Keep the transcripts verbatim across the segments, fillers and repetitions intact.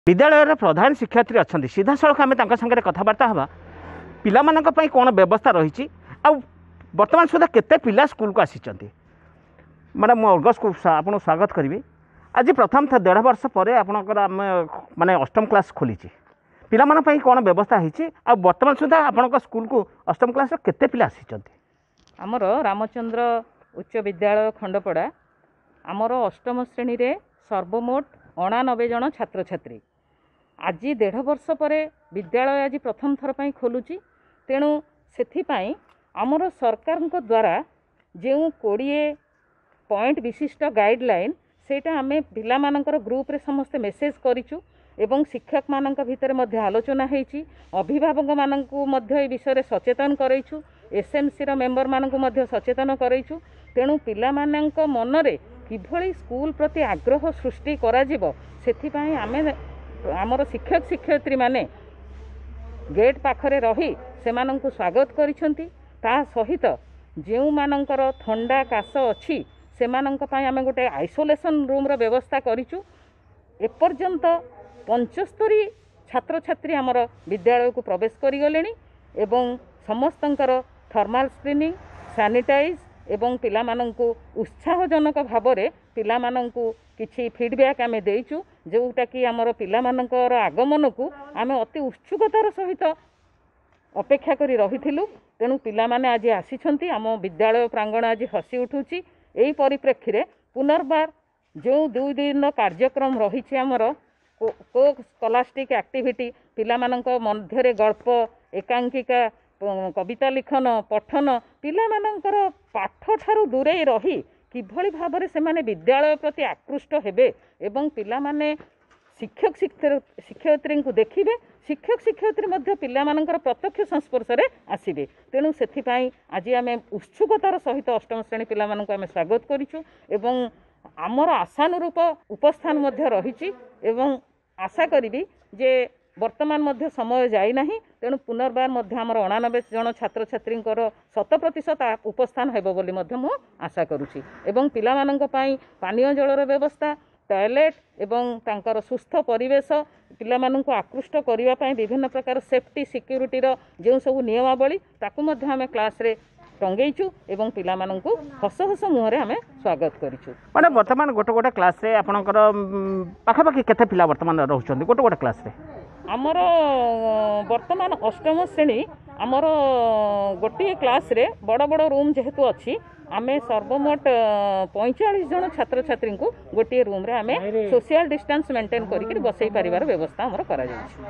विद्यालय प्रधान शिक्षयित्री अच्छा सीधा सड़क आम सागर कथबार्ता हाँ पाई कौन व्यवस्था रही बर्तमान सुधा केते पिला स्कूल को आसी मैडम मु अगस्ट को आपको स्वागत करी आज प्रथम था डेढ़ वर्ष पर आपणकर आम माने अष्टम क्लास खोली पाई कौन व्यवस्था होती बर्तमान सुधा आपण स्कूल को अष्टम क्लास केते पिला आसी आमर रामचंद्र उच्च विद्यालय खंडपड़ा आमर अष्टम श्रेणी रे सर्वमोट अणानबे जन छात्र छात्री आज डेढ़ वर्ष पर विद्यालय आज प्रथम थर पर खोलुची तेणु से आमर सरकार द्वारा जो कोड़े पॉइंट विशिष्ट गाइडलाइन सेटा आम पिला मानकर ग्रुप रे समस्त मेसेज करिचु एवं शिक्षक मानक भितर मध्य आलोचना होईची अभिभावक मानकु मध्य ए विषय रे सचेतन करैछु एसएमसी रो मेंबर मानकु मध्य सचेतन करैछु तेणु पिला मानक मनरे किभଳି स्कूल प्रति आग्रह सृष्टि करा जिवो सेथिपाई आमे आमर शिक्षक शिक्षयित्री माने गेट पाखरे रही सेमानंकु स्वागत करिसंती ता सहित जेउ मानकर ठंडा काश अछि सेमानंक पई आमे गोटे आइसोलेशन रूम रो व्यवस्था करिचु एपर्यंत पंचस्तरी छात्र छात्री आमर विद्यालय को प्रवेश करि गलेनी एवं समस्तंकर थर्माल स्क्रीनिंग सैनिटाइज एवं पिला मानंकु उत्साहजनक भाव में पिला मानंकु किछि फीडबैक आमे देइचु जोटा कि आमर पिला मानंकर आगमन को आमे अति उत्सुकतार सहित अपेक्षा करी रहिथिलु तेणु पिला माने आज आसीछंती आम विद्यालय प्रांगण आज हसी उठुची एही परिप्रेक्षी रे पुनर्बार जो दुई दिन कार्यक्रम रही आमर को स्कॉलास्टिक एक्टिविटी पिला मानंक मध्यरे गल्प एकांकिका कविता लिखन पठन पिला मानंकर पाठ ठारू दूरे रही किभଳି भाबरे से माने विद्यालय प्रति आकृष्ट हेबे एवं पिला माने शिक्षक शिक्षयित्री को देखिबे शिक्षक शिक्षयित्री मध्य पिला मानंकर प्रत्यक्ष संस्पर्श रे आसीबे तेणु सेथिपाई आज आमे उत्सुकतार सहित अष्टम श्रेणी पिला मानंको आमे स्वागत करिछु एवं आमर आशानुरूप उपस्थान मध्य रहिछि एवं आशा करिबी जे वर्तमान मध्य समय जाई नाही तेणु पुनर्बार मध्य आमर अणानबे जन छात्र छात्री शत प्रतिशत उपस्थान हेबो बोली मध्य मु आशा करुछि एवं पिला मानंक पई पानीय जलर व्यवस्था टॉयलेट एवं तांकर सुस्थ परिवेश पिला मानंको आकृष्ट करिवा पई विभिन्न प्रकार सेफ्टी सिक्यूरिटी रो जो सब नियमावली ताकू मध्य हमें क्लास रे टंगेइछु एवं पिला मानंको हस हस मुहरे हमें स्वागत करिछु माने वर्तमान गोटे गोटे क्लास रे आपनकर पाखा पाखी केते पिला वर्तमान रहउछन्ती गोटे गोटे क्लास रे आमर वर्तमान अष्टम श्रेणी आमर गोटे क्लास रे बड़ बड़ रूम जेहेतु अच्छी आमे सर्वमोट पैंचाश जन छात्र छात्री को गोटे रूम रे आमे सोशल डिस्टेंस मेंटेन करिक बसई परिवार व्यवस्था हमर करा जाय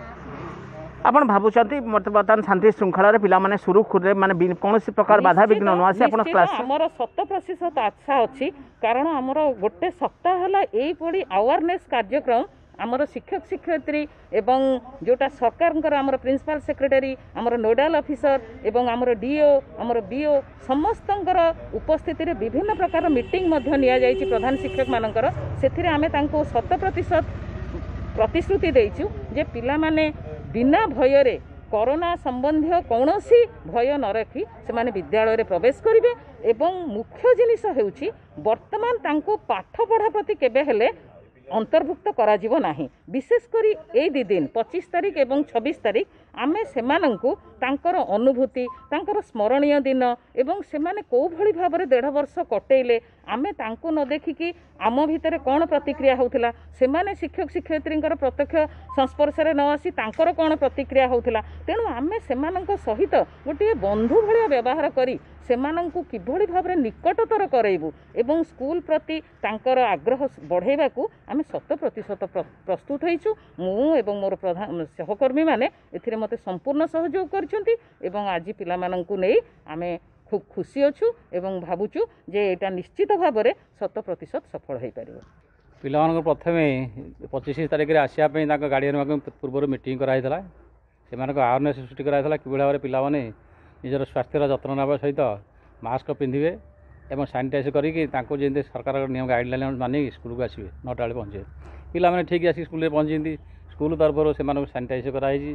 आपण भाबुचंती वर्तमान शांति श्रृंखला रे पिला माने सुरुखुरे माने कोनोसी प्रकार बाधा विघ्न न आसी आपण क्लास हमर शत प्रतिशत आशा अछि कारण हमर गोटे सप्ताह हला एई पडी अवेयरनेस कार्यक्रम आमर शिक्षक शिक्षयित्री एवं जोटा सरकार आमर प्रिंसिपल सेक्रेटरी आमर नोडाल ऑफिसर एवं आमर डीओ आमर बीओ समस्तंकर उपस्थिति रे विभिन्न प्रकार मीटिंग मध्य निया जायछि प्रधान शिक्षक मानकर सेथिरे आमे तांको शत प्रतिशत प्रतिश्रुति देइछु जे पिला माने बिना भय रे कोरोना संबंधी कौनसी भय न रखी से माने विद्यालय रे प्रवेश करिवे एवं मुख्य जिनिस हेउछि वर्तमान तांको पाठ पढ़ा प्रति केबे हेले अंतर्भुक्त करा जीवो नाही विशेष करी ए दी दिन पच्चीस तारीख एवं छब्बीस तारीख आमे सेमानंकु तांकर अनुभूति तांकर स्मरणीय दिन एवं सेमाने को भली भाबरे डेढ़ वर्ष कटेइले आमे तांको न देखिकी आम भितर कौन प्रतिक्रिया होउथिला सेमाने शिक्षक शिक्षयित्रींकर प्रत्यक्ष संस्पर्श रे न आसी तांकर कौन प्रतिक्रिया होउथिला तेणु आमे सेमानंक सहित गोटे बंधु भलिया व्यवहार करी सेमानंकु किभଳି भाबरे निकटतर करैबु एवं स्कूल प्रति तांकर आग्रह बढ़ेबाकू आमे शत प्रतिशत प्रस्तुत होइछु मु एवं मोर प्रधान सहकर्मी माने एथिरे मते संपूर्ण सहयोग करछंती एवं आज पिला मानंकु नै आमे खूब खुशी अच्छु एवं भावुचु जे एटा निश्चित भाव में शत प्रतिशत सफल हो पार पिला प्रथम पच्चीस तारीख में आसपा गार्डियन पूर्व मीटिंग कराई से अवेयरनेस सृष्टि कराई कि भाव में पिलाने निजर स्वास्थ्यर जत्न नेବା सहित मास्क पिंधे और सानिटाइज करके सरकार नियम गाइडलाइन मानिक स्कूल को आसवे नौटा बेले पहुँचे पिला ठीक आसिक स्कूल पहुँची स्कूल तरफ से सानिटाइज कराई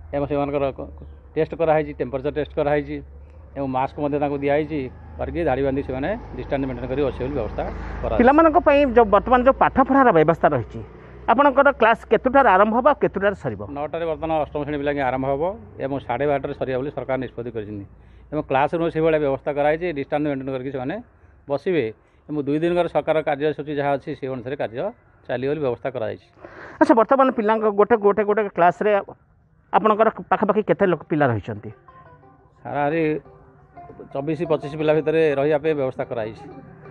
टेस्ट कराई टेम्परेचर टेस्ट कराई एवं मास्क दिखाई करके धाड़ी बांधी से डिस्टेंस मेंटेन कर व्यवस्था पिला जो बर्तमान जो पाठ पढ़ार व्यवस्था रही ଆପଣଙ୍କର କ୍ଲାସ୍ କେତେଟାରେ ଆରମ୍ଭ ହେବ କେତେଟାରେ ସରିବ? ନଅଟାରେ ବର୍ତ୍ତମାନ ଅଷ୍ଟମ ଶ୍ରେଣୀ ପିଲାଙ୍କ ଆରମ୍ଭ ହେବ ଏବଂ ସାଢ଼େ ବାରଟାରେ ସରିବ ବୋଲି ସରକାର ନିଷ୍ପତ୍ତି କରିଛନ୍ତି ଏବଂ କ୍ଲାସ୍ ରୁମ୍ ସେଭଳିଆ ବ୍ୟବସ୍ଥା କରାଯାଇଛି ଡିଷ୍ଟାନ୍ସ ମେଣ୍ଟେନ୍ କରିକି ସେମାନେ ବସିବେ ଏବଂ ଦୁଇ ଦିନର ସରକାର କାର୍ଯ୍ୟସୂଚୀ ଯାହା ଅଛି ସେ ଅନୁସାରେ କାର୍ଯ୍ୟ ଚାଲିବ ବୋଲି ବ୍ୟବସ୍ଥା କରାଯାଇଛି। ଆଚ୍ଛା ବର୍ତ୍ତମାନ ପିଲାଙ୍କ ଗୋଟେ ଗୋଟେ ଗୋଟେ କ୍ଲାସ୍ରେ ଆପଣଙ୍କର ପାଖାପାଖି କେତେ ଲୋକ ପିଲା ରହିଛନ୍ତି? ହାରାହାରି ଚବିଶ ପଚିଶ ପିଲା ଭିତରେ ରହିବା ପାଇଁ ବ୍ୟବସ୍ଥା କରାଯାଇଛି।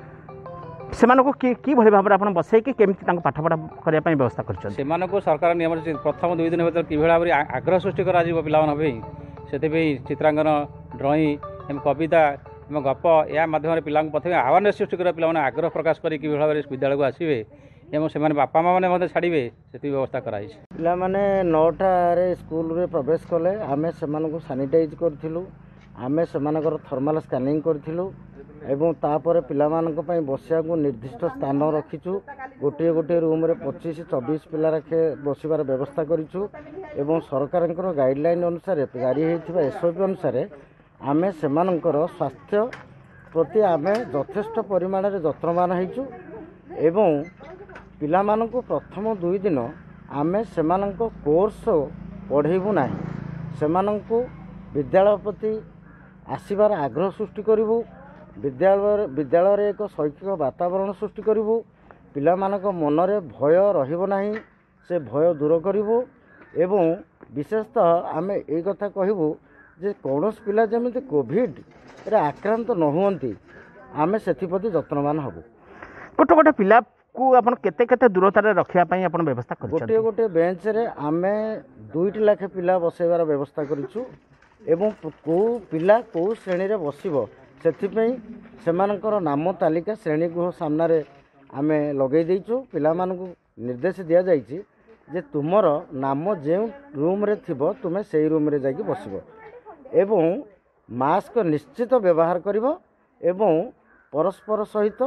ସେମାନଙ୍କୁ କି କିଭଳି ଭାବରେ ଆପଣ ବସେଇକି କେମିତି ତାଙ୍କୁ ପାଠପଢ଼ା କରିବା ପାଇଁ ବ୍ୟବସ୍ଥା କରିଛନ୍ତି? ସେମାନଙ୍କୁ ସରକାର ନିୟମ ପ୍ରଥମ ଦୁଇ ଦିନ ଭିତରେ କିଭଳି ଭାବରେ ଆଗ୍ରହ ସୃଷ୍ଟି କରାଯିବ ପିଲାମାନଙ୍କ ପାଇଁ ସେଥିପାଇଁ ଚିତ୍ରାଙ୍କନ ଡ୍ରଇଂ ଏବଂ କବିତା ଏବଂ ଗପ ଏହା ମାଧ୍ୟମରେ ପିଲାଙ୍କୁ ପ୍ରଥମେ ଆୱାରନେସ୍ ସୃଷ୍ଟି କରିବା ପିଲାମାନେ ଆଗ୍ରହ ପ୍ରକାଶ କରି କିଭଳି ଭାବରେ ବିଦ୍ୟାଳୟକୁ ଆସିବେ ଏବଂ ସେମାନେ ବାପା ମାଆ ମାନେ ମଧ୍ୟ ଛାଡ଼ିବେ ସେଥିପାଇଁ ବ୍ୟବସ୍ଥା କରାଯାଇଛି। ପିଲାମାନେ ନଅଟାରେ ସ୍କୁଲରେ ପ୍ରବେଶ କଲେ ଆମେ ସେମାନଙ୍କୁ ସାନିଟାଇଜ୍ କରିଥିଲୁ, ଆମେ ସେମାନଙ୍କର ଥର୍ମାଲ ସ୍କାନିଂ କରିଥିଲୁ ଏବଂ ତାପରେ ପିଲାମାନଙ୍କ ପାଇଁ ବସିବାକୁ ନିର୍ଦ୍ଦିଷ୍ଟ ସ୍ଥାନ ରଖିଛୁ। ଗୋଟିଏ ଗୋଟିଏ ରୁମ୍ରେ ପଚିଶ ଚବିଶ ପିଲା ରଖେ ବସିବାର ବ୍ୟବସ୍ଥା କରିଛୁ ଏବଂ ସରକାରଙ୍କର ଗାଇଡ଼ଲାଇନ୍ ଅନୁସାରେ ଜାରି ହୋଇଥିବା ଏସ୍ ଓ ପି ଅନୁସାରେ ଆମେ ସେମାନଙ୍କର ସ୍ୱାସ୍ଥ୍ୟ ପ୍ରତି ଆମେ ଯଥେଷ୍ଟ ପରିମାଣରେ ଯତ୍ନବାନ ହେଇଛୁ ଏବଂ ପିଲାମାନଙ୍କୁ ପ୍ରଥମ ଦୁଇ ଦିନ ଆମେ ସେମାନଙ୍କ କୋର୍ସ ପଢ଼େଇବୁ ନାହିଁ, ସେମାନଙ୍କୁ ବିଦ୍ୟାଳୟ ପ୍ରତି ଆସିବାର ଆଗ୍ରହ ସୃଷ୍ଟି କରିବୁ, ବିଦ୍ୟାଳୟରେ ବିଦ୍ୟାଳୟରେ ଏକ ଶୈକ୍ଷିକ ବାତାବରଣ ସୃଷ୍ଟି କରିବୁ, ପିଲାମାନଙ୍କ ମନରେ ଭୟ ରହିବ ନାହିଁ ସେ ଭୟ ଦୂର କରିବୁ ଏବଂ ବିଶେଷତଃ ଆମେ ଏଇ କଥା କହିବୁ ଯେ କୌଣସି ପିଲା ଯେମିତି କୋଭିଡ଼ରେ ଆକ୍ରାନ୍ତ ନ ହୁଅନ୍ତି ଆମେ ସେଥିପ୍ରତି ଯତ୍ନବାନ ହେବୁ। ଗୋଟେ ଗୋଟେ ପିଲାକୁ ଆପଣ କେତେ କେତେ ଦୂରତାରେ ରଖିବା ପାଇଁ ଆପଣ ବ୍ୟବସ୍ଥା କରିଛନ୍ତି? ଗୋଟିଏ ଗୋଟିଏ ବେଞ୍ଚରେ ଆମେ ଦୁଇଟି ଲେଖେ ପିଲା ବସାଇବାର ବ୍ୟବସ୍ଥା କରିଛୁ ଏବଂ କେଉଁ ପିଲା କେଉଁ ଶ୍ରେଣୀରେ ବସିବ ସେଥିପାଇଁ ସେମାନଙ୍କର ନାମ ତାଲିକା ଶ୍ରେଣୀଗୃହ ସାମ୍ନାରେ ଆମେ ଲଗାଇ ଦେଇଛୁ। ପିଲାମାନଙ୍କୁ ନିର୍ଦ୍ଦେଶ ଦିଆଯାଇଛି ଯେ ତୁମର ନାମ ଯେଉଁ ରୁମ୍ରେ ଥିବ ତୁମେ ସେଇ ରୁମ୍ରେ ଯାଇକି ବସିବ ଏବଂ ମାସ୍କ ନିଶ୍ଚିତ ବ୍ୟବହାର କରିବ ଏବଂ ପରସ୍ପର ସହିତ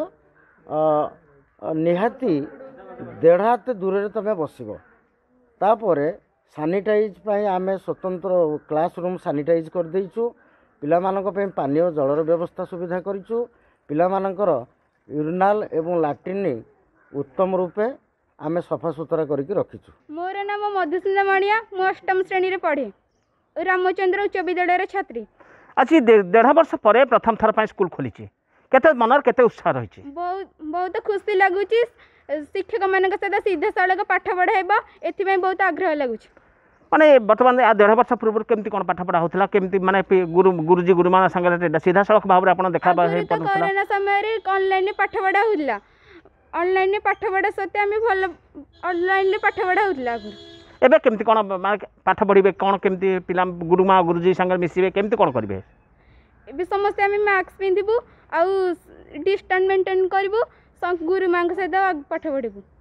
ନିହାତି ଦେଢ଼ ହାତ ଦୂରରେ ତୁମେ ବସିବ। ତାପରେ ସାନିଟାଇଜ୍ ପାଇଁ ଆମେ ସ୍ୱତନ୍ତ୍ର କ୍ଲାସ୍ ରୁମ୍ ସାନିଟାଇଜ୍ କରିଦେଇଛୁ, ପିଲାମାନଙ୍କ ପାଇଁ ପାନୀୟ ଜଳର ବ୍ୟବସ୍ଥା ସୁବିଧା କରିଛୁ, ପିଲାମାନଙ୍କର ୟୁରିନାଲ୍ ଏବଂ ଲାଟ୍ରିନ୍ ଉତ୍ତମ ରୂପେ ଆମେ ସଫାସୁତରା କରିକି ରଖିଛୁ। ମୋର ନାମ ମଧୁସ୍ମିତା ମଣିଆ, ମୁଁ ଅଷ୍ଟମ ଶ୍ରେଣୀରେ ପଢ଼େ, ରାମଚନ୍ଦ୍ର ଉଚ୍ଚ ବିଦ୍ୟାଳୟର ଛାତ୍ରୀ। ଆଜି ଦେଢ଼ ବର୍ଷ ପରେ ପ୍ରଥମ ଥର ପାଇଁ ସ୍କୁଲ ଖୋଲିଛି, କେତେ ମନରେ କେତେ ଉତ୍ସାହ ରହିଛି? ବହୁତ ବହୁତ ଖୁସି ଲାଗୁଛି, ଶିକ୍ଷକମାନଙ୍କ ସହିତ ସିଧାସଳଖ ପାଠ ପଢ଼ାଇବ ଏଥିପାଇଁ ବହୁତ ଆଗ୍ରହ ଲାଗୁଛି। ମାନେ ବର୍ତ୍ତମାନ ଦେଢ଼ ବର୍ଷ ପୂର୍ବରୁ କେମିତି କ'ଣ ପାଠ ପଢ଼ା ହେଉଥିଲା, କେମିତି ମାନେ ଗୁରୁ ଗୁରୁଜୀ ଗୁରୁମାନଙ୍କ ସାଙ୍ଗରେ ସିଧାସଳଖ ଭାବରେ ଆପଣ ଦେଖା ହେଇପାରୁଥିଲା? କରୋନା ସମୟରେ ଅନଲାଇନରେ ପାଠ ପଢ଼ା ହେଉଥିଲା, ଅନଲାଇନରେ ପାଠ ପଢ଼ା ସତ୍ତ୍ୱେ ଆମେ ଭଲ ଅନଲାଇନରେ ପାଠ ପଢ଼ା ହେଉଥିଲା। ଆଗରୁ ଏବେ କେମିତି କ'ଣ ମାନେ ପାଠ ପଢ଼ିବେ, କ'ଣ କେମିତି ପିଲା ଗୁରୁମା ଗୁରୁଜୀ ସାଙ୍ଗରେ ମିଶିବେ, କେମିତି କ'ଣ କରିବେ? ଏବେ ସମସ୍ତେ ଆମେ ମାସ୍କ ପିନ୍ଧିବୁ ଆଉ ଡିଷ୍ଟାନ୍ସ ମେଣ୍ଟେନ୍ କରିବୁ, ଗୁରୁମାଙ୍କ ସହିତ ପାଠ ପଢ଼ିବୁ।